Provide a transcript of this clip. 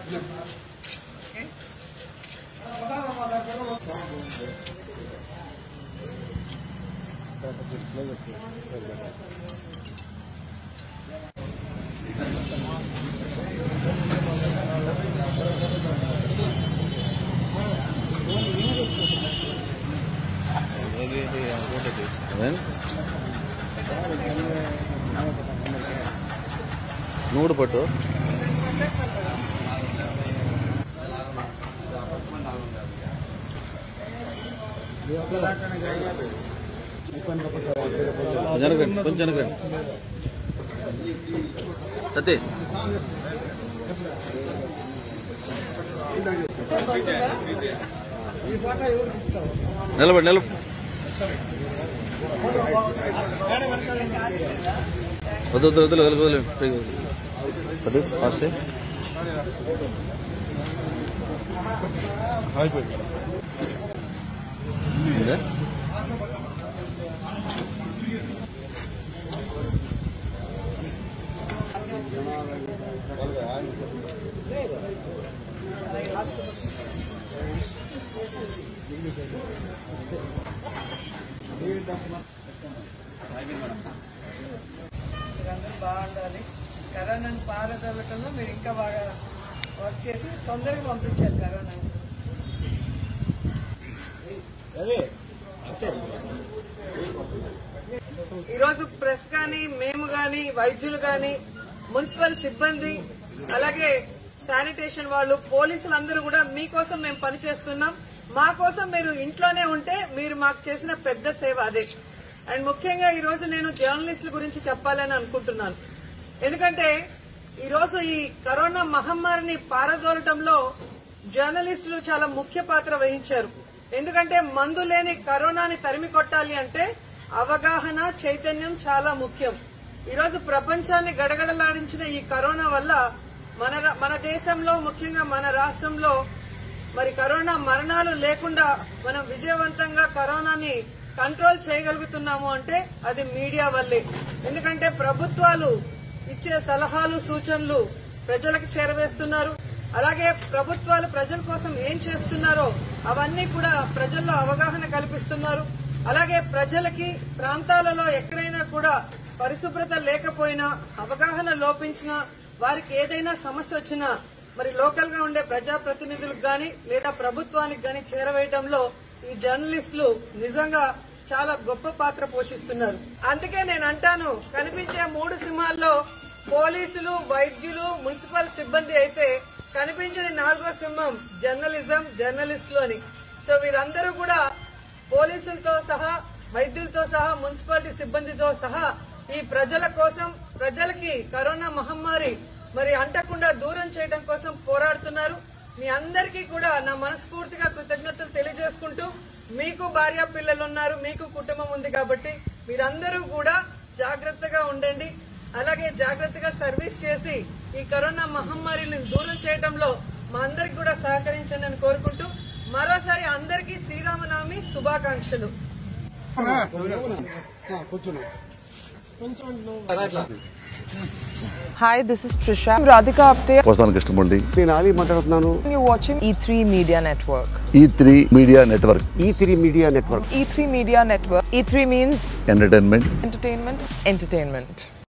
నూడు పట్టు కొంచెం సతే నిలబడి వద్దు సతీష్ ఫాస్ట్ బాగుండాలి. కరోనాను పారదోలటంలో మీరు ఇంకా బాగా వర్క్ చేసి తొందరగా పంపించారు కరోనాని. ఈరోజు ప్రెస్ కానీ మేము కానీ వైద్యులు కానీ మున్సిపల్ సిబ్బంది అలాగే శానిటేషన్ వాళ్ళు పోలీసులందరూ కూడా మీకోసం మేము పనిచేస్తున్నాం. మా కోసం మీరు ఇంట్లోనే ఉంటే మీరు మాకు చేసిన పెద్ద సేవ అదే. అండ్ ముఖ్యంగా ఈ రోజు నేను జర్నలిస్టుల గురించి చెప్పాలని అనుకుంటున్నాను. ఎందుకంటే ఈరోజు ఈ కరోనా మహమ్మారిని పారదోలటంలో జర్నలిస్టులు చాలా ముఖ్య పాత్ర వహించారు. ఎందుకంటే మందు లేని కరోనాని తరిమి కొట్టాలి అంటే అవగాహన చైతన్యం చాలా ముఖ్యం. ఈరోజు ప్రపంచాన్ని గడగడలాడించిన ఈ కరోనా వల్ల మన దేశంలో ముఖ్యంగా మన రాష్ట్రంలో మరి కరోనా మరణాలు లేకుండా మనం విజయవంతంగా కరోనాని కంట్రోల్ చేయగలుగుతున్నాము అంటే అది మీడియా వల్లే. ఎందుకంటే ప్రభుత్వాలు ఇచ్చే సలహాలు సూచనలు ప్రజలకు చేరవేస్తున్నారు. అలాగే ప్రభుత్వాలు ప్రజల కోసం ఏం చేస్తున్నారో అవన్నీ కూడా ప్రజల్లో అవగాహన కల్పిస్తున్నారు. అలాగే ప్రజలకి ప్రాంతాలలో ఎక్కడైనా కూడా పరిశుభ్రత లేకపోయినా అవగాహన లోపించినా వారికి ఏదైనా సమస్య వచ్చినా మరి లోకల్ గా ఉండే ప్రజాప్రతినిధులకు గాని లేదా ప్రభుత్వానికి గాని చేరవేయడంలో ఈ జర్నలిస్టులు నిజంగా చాలా గొప్ప పాత్ర పోషిస్తున్నారు. అందుకే నేను అంటాను, కనిపించే 3 సింహాల్లో పోలీసులు, వైద్యులు, మున్సిపల్ సిబ్బంది అయితే కనిపించని 4వ సింహం జర్నలిజం, జర్నలిస్టులు అని. సో వీరందరూ కూడా పోలీసులతో సహా, వైద్యులతో సహా, మున్సిపాలిటీ సిబ్బందితో సహా ఈ ప్రజల కోసం, ప్రజలకి కరోనా మహమ్మారి మరి అంటకుండా దూరం చేయడం కోసం పోరాడుతున్నారు. మీ అందరికీ కూడా నా మనస్ఫూర్తిగా కృతజ్ఞతలు తెలియజేసుకుంటూ, మీకు భార్య పిల్లలు ఉన్నారు, మీకు కుటుంబం ఉంది కాబట్టి మీరందరూ కూడా జాగ్రత్తగా ఉండండి. అలాగే జాగ్రత్తగా సర్వీస్ చేసి ఈ కరోనా మహమ్మారిని దూరం చేయడంలో మా అందరికి కూడా సహకరించండి అని కోరుకుంటూ మరోసారి అందరికీ శ్రీరామనవమి శుభాకాంక్షలు. Hi, this is Trisha. I'm Radhika Apte. వస్తాను కృష్ణమూర్తి. నేను ఆలీ మాట్లాడుతున్నాను. You're watching E3 Media Network. E3 Media Network. E3 Media Network. E3 Media Network. E3 means Entertainment. entertainment.